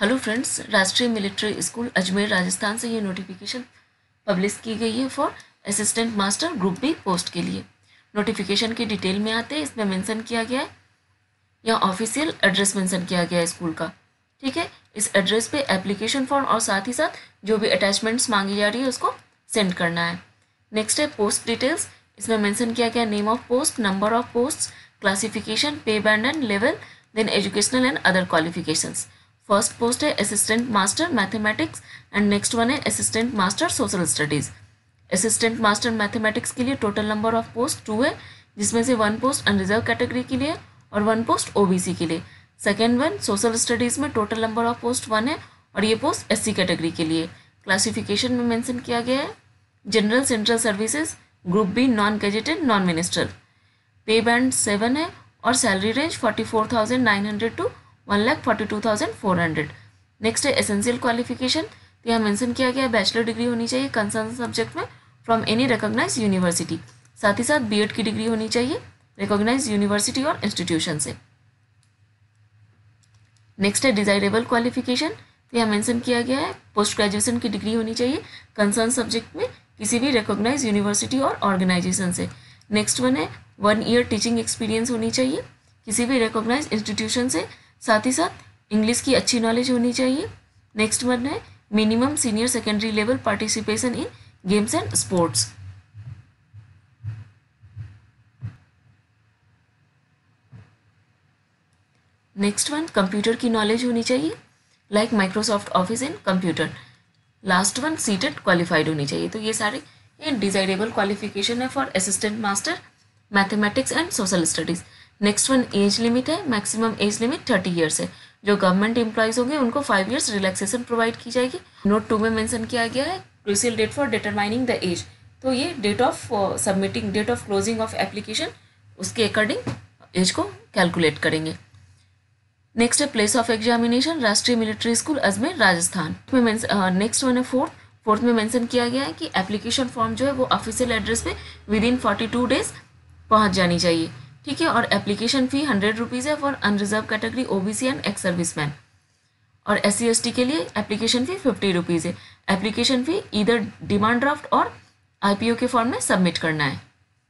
Hello friends, राष्ट्रीय military school Ajmer Rajasthan से ये नोटिफिकेशन पब्लिश की गई है for assistant master group B post के लिए। नोटिफिकेशन की डिटेल में आते हैं। इसमें मेंशन किया गया है, यहाँ ऑफिशियल एड्रेस मेंशन किया गया है स्कूल का। ठीक है, इस एड्रेस पे एप्लीकेशन फॉर्म और साथ ही साथ जो भी अटैचमेंट्स मांगी जा रही है उसको सेंड करना है। नेक्स्ट है पोस्ट डिटेल्स। इसमें मेंशन किया गया name of post, number of post, classification, pay band and level, then educational and other qualifications. First post है assistant master mathematics and next one है assistant master social studies. Assistant master mathematics के लिए total number of post 2 है, जिसमें से 1 post unreserved category के लिए और 1 पोस्ट ओबीसी के लिए। सेकेंड वन सोशल स्टडीज़ में टोटल नंबर ऑफ पोस्ट 1 है और ये पोस्ट एससी कैटेगरी के लिए। क्लासिफिकेशन में मेंशन किया गया है general central services group B non gazetted non ministerial. Pay band 7 है और सैलरी रेंज 44,900 टू 1,42,400। नेक्स्ट है एसेंशियल क्वालिफिकेशन। तो यहाँ मेंशन किया गया है बैचलर डिग्री होनी चाहिए कंसर्न सब्जेक्ट में फ्रॉम एनी रिकॉग्नाइज यूनिवर्सिटी, साथ ही साथ बीएड की डिग्री होनी चाहिए रिकॉग्नाइज यूनिवर्सिटी और इंस्टीट्यूशन से। नेक्स्ट है डिजायरेबल क्वालिफिकेशन। तो यहाँ मेंशन किया गया है पोस्ट ग्रेजुएशन की डिग्री होनी चाहिए कंसर्न सब्जेक्ट में किसी भी रिकॉग्नाइज यूनिवर्सिटी और ऑर्गेनाइजेशन से। नेक्स्ट वन है 1 ईयर टीचिंग एक्सपीरियंस होनी चाहिए किसी भी रिकॉग्नाइज इंस्टीट्यूशन से, साथ ही साथ इंग्लिश की अच्छी नॉलेज होनी चाहिए। नेक्स्ट वन है minimum senior secondary level participation in games and sports. Next one computer की नॉलेज होनी चाहिए like Microsoft Office in computer. Last one CTET qualified होनी चाहिए। तो ये सारे ये डिजायरेबल क्वालिफिकेशन है for assistant master mathematics and social studies. Next one age limit है, मैक्सिमम एज लिमिट 30 ईयर्स है। जो गवर्नमेंट एम्प्लॉयज़ होंगे उनको 5 ईयर्स रिलैक्सेशन प्रोवाइड की जाएगी। नोट 2 में मेंशन किया गया है crucial date for determining the age. तो ये date of submitting, date of closing of application, उसके अकॉर्डिंग एज को कैलकुलेट करेंगे। नेक्स्ट है place of examination Rashtriya military school Ajmer Rajasthan में। नेक्स्ट वन है फोर्थ में मेंशन किया गया है कि एप्लीकेशन फॉर्म जो है वो ऑफिशियल एड्रेस पे विद इन 42 डेज पहुंच जानी चाहिए। ठीक है, और एप्लीकेशन फ़ी 100 रुपीज़ है for unreserve category OBC and ex serviceman, और SC ST के लिए एप्लीकेशन फ़ी 50 रुपीज़ है। एप्लीकेशन फ़ी इधर डिमांड ड्राफ्ट और IPO के फॉर्म में सबमिट करना है।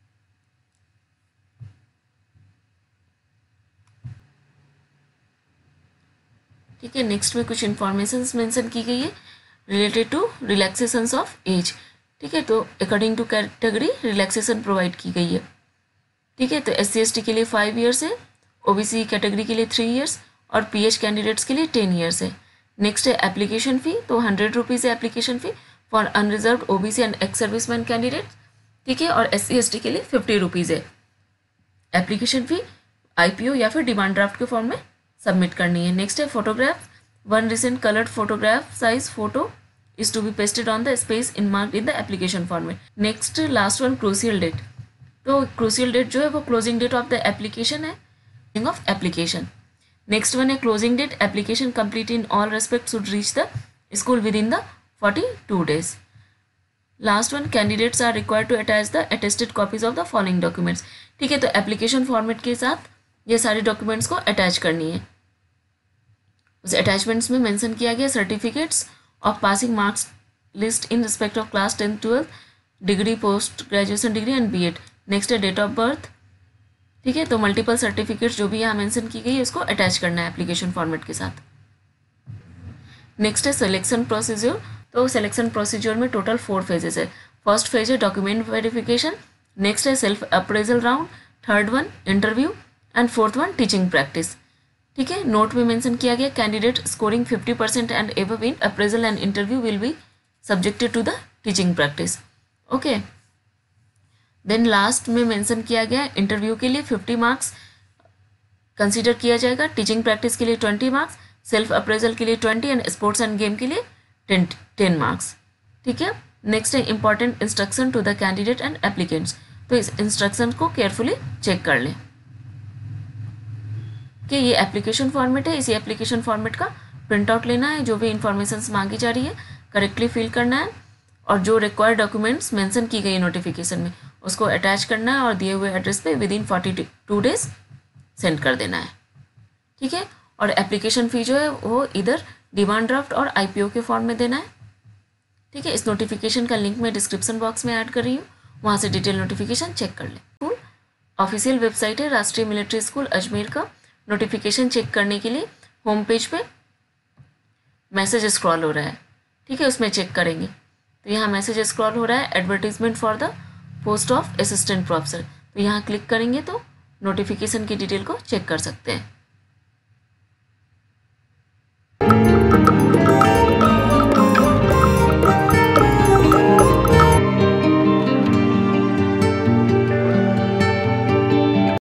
ठीक है, नेक्स्ट में कुछ इन्फॉर्मेशन मेंशन की गई है related to relaxations of age. ठीक है, तो according to category relaxation provide की गई है। ठीक है, तो SC ST के लिए 5 ईयर्स है, OBC कैटेगरी के लिए 3 ईयर्स और PH कैंडिडेट्स के लिए 10 ईयर्स है। नेक्स्ट है एप्लीकेशन फ़ी, तो 100 रुपीज़ है application fee for unreserve OBC and ex serviceman candidate. ठीक है, और SC ST के लिए 50 रुपीज़ है एप्लीकेशन फ़ी IPO या फिर डिमांड ड्राफ्ट के फॉर्म में सबमिट करनी है। नेक्स्ट है photograph, 1 recent coloured photograph size photo is to be pasted on the space in marked in the application format. Next last one crucial date. तो crucial date जो है वो closing date of the application है of application. Next one है closing date application complete in all respect should reach the school within the 42 days. Last one candidates are required to attach the attested copies of the following documents. ठीक है, तो application format के साथ ये सारे documents को attach करनी है। उस अटैचमेंट्स में मेंशन किया गया certificates of passing marks list in respect of class 10th 12th degree, post graduation degree and BEd. Next है डेट ऑफ बर्थ। ठीक है, तो मल्टीपल सर्टिफिकेट्स जो भी यहाँ मेंशन की गई है उसको अटैच करना है एप्लीकेशन फॉर्मेट के साथ। नेक्स्ट है सिलेक्शन प्रोसीजर। तो सिलेक्शन प्रोसीजर में टोटल 4 फेजेस है। फर्स्ट फेज है डॉक्यूमेंट वेरिफिकेशन, नेक्स्ट है self appraisal round, third one interview and fourth one teaching practice. ठीक है, नोट में मेंशन किया गया candidate scoring 50% and above in appraisal and interview will be subjected to the teaching practice. Okay, then last में mention किया गया interview के लिए 50 मार्क्स कंसीडर किया जाएगा, टीचिंग प्रैक्टिस के लिए 20 मार्क्स, सेल्फ अप्रेजल के लिए 20 एंड स्पोर्ट्स एंड गेम के लिए 10 मार्क्स। ठीक है, नेक्स्ट है important instruction to the candidate and applicants. तो इस इंस्ट्रक्शन को केयरफुली चेक कर लें कि ये एप्लीकेशन फॉर्मेट है, इसी एप्लीकेशन फॉर्मेट का प्रिंट आउट लेना है, जो भी इंफॉर्मेशन मांगी जा रही है करेक्टली फिल करना है और जो रिक्वायर्ड डॉक्यूमेंट्स मेंशन की गई नोटिफिकेशन में उसको अटैच करना है और दिए हुए एड्रेस पे विद इन 42 डेज सेंड कर देना है। ठीक है, और एप्लीकेशन फ़ी जो है वो इधर डिमांड ड्राफ्ट और आईपीओ के फॉर्म में देना है। ठीक है, इस नोटिफिकेशन का लिंक मैं डिस्क्रिप्शन बॉक्स में ऐड कर रही हूँ, वहाँ से डिटेल नोटिफिकेशन चेक कर लें। स्कूल ऑफिशियल वेबसाइट है राष्ट्रीय मिलिट्री स्कूल अजमेर का। नोटिफिकेशन चेक करने के लिए होम पेज पे मैसेज स्क्रॉल हो रहा है, ठीक है, उसमें चेक करेंगे तो यहाँ मैसेज स्क्रॉल हो रहा है, advertisement for the post of assistant professor. तो यहाँ क्लिक करेंगे तो नोटिफिकेशन की डिटेल को चेक कर सकते हैं।